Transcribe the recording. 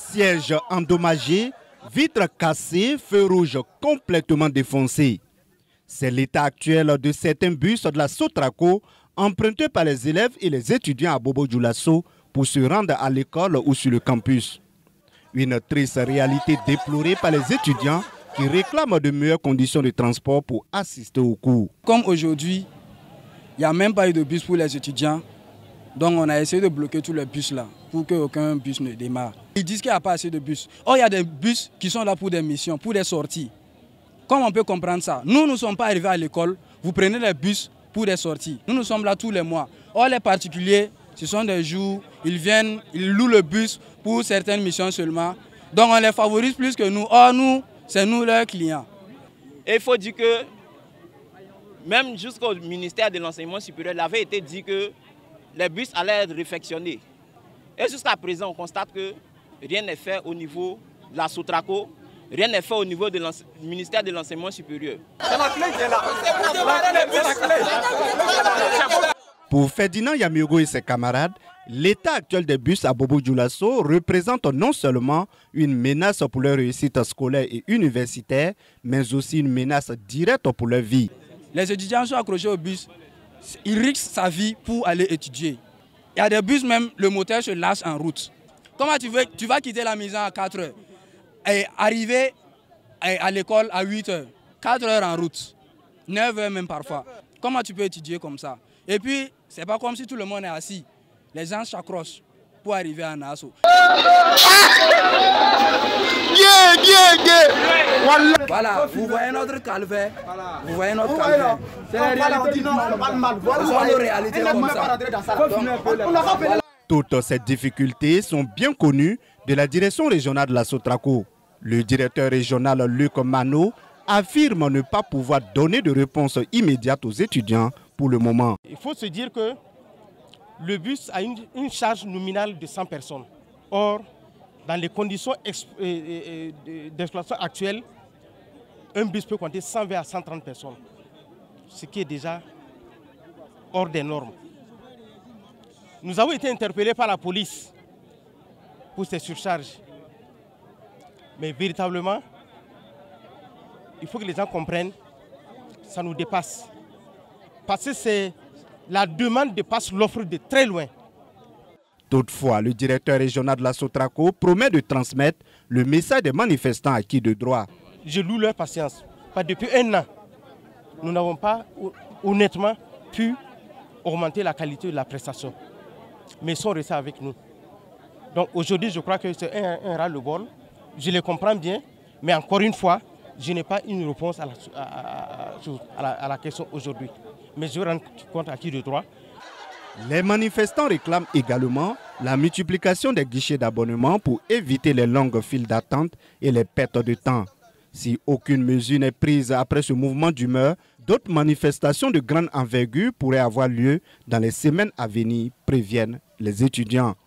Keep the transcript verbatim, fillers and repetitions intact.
Sièges endommagés, vitres cassées, feux rouges complètement défoncés. C'est l'état actuel de certains bus de la Sotraco empruntés par les élèves et les étudiants à Bobo-Dioulasso pour se rendre à l'école ou sur le campus. Une triste réalité déplorée par les étudiants qui réclament de meilleures conditions de transport pour assister aux cours. Comme aujourd'hui, il n'y a même pas eu de bus pour les étudiants, donc on a essayé de bloquer tous les bus là pour qu'aucun bus ne démarre. Ils disent qu'il n'y a pas assez de bus. Or, il y a des bus qui sont là pour des missions, pour des sorties. Comment on peut comprendre ça? Nous ne sommes pas arrivés à l'école, vous prenez les bus pour des sorties. Nous, nous sommes là tous les mois. Or, les particuliers, ce sont des jours, ils viennent, ils louent le bus pour certaines missions seulement. Donc, on les favorise plus que nous. Or, nous, c'est nous leurs clients. Et il faut dire que, même jusqu'au ministère de l'Enseignement supérieur, il avait été dit que les bus allaient être réfectionnés. Et jusqu'à présent, on constate que rien n'est fait au niveau de la Sotraco, rien n'est fait au niveau du ministère de l'Enseignement supérieur. Pour Ferdinand Yamiogo et ses camarades, l'état actuel des bus à Bobo-Dioulasso représente non seulement une menace pour leur réussite scolaire et universitaire, mais aussi une menace directe pour leur vie. Les étudiants sont accrochés au bus, ils risquent sa vie pour aller étudier. Il y a des bus même, le moteur se lâche en route. Comment tu, veux, tu vas quitter la maison à quatre heures et arriver à l'école à huit heures, quatre heures en route, neuf heures même parfois. Comment tu peux étudier comme ça? Et puis, c'est pas comme si tout le monde est assis. Les gens s'accrochent pour arriver à Nassau. Voilà, vous voyez notre calvaire. Vous voyez notre calvaire. C'est la réalité. Ce sont nos réalités comme ça. Toutes ces difficultés sont bien connues de la direction régionale de la Sotraco. Le directeur régional Luc Mano affirme ne pas pouvoir donner de réponse immédiate aux étudiants pour le moment. Il faut se dire que le bus a une, une charge nominale de cent personnes. Or, dans les conditions d'exploitation actuelles, un bus peut compter cent vingt à cent trente personnes, ce qui est déjà hors des normes. Nous avons été interpellés par la police pour ces surcharges. Mais véritablement, il faut que les gens comprennent, ça nous dépasse. Parce que c'est la demande dépasse l'offre de très loin. Toutefois, le directeur régional de la Sotraco promet de transmettre le message des manifestants acquis de droit. Je loue leur patience. Pas depuis un an, nous n'avons pas honnêtement pu augmenter la qualité de la prestation. Mais ils sont restés avec nous. Donc aujourd'hui, je crois que c'est un, un ras-le-bol. Je les comprends bien, mais encore une fois, je n'ai pas une réponse à la, à, à, à, à la question aujourd'hui. Mais je rends compte à qui de droit. Les manifestants réclament également la multiplication des guichets d'abonnement pour éviter les longues files d'attente et les pertes de temps. Si aucune mesure n'est prise après ce mouvement d'humeur, d'autres manifestations de grande envergure pourraient avoir lieu dans les semaines à venir, préviennent les étudiants.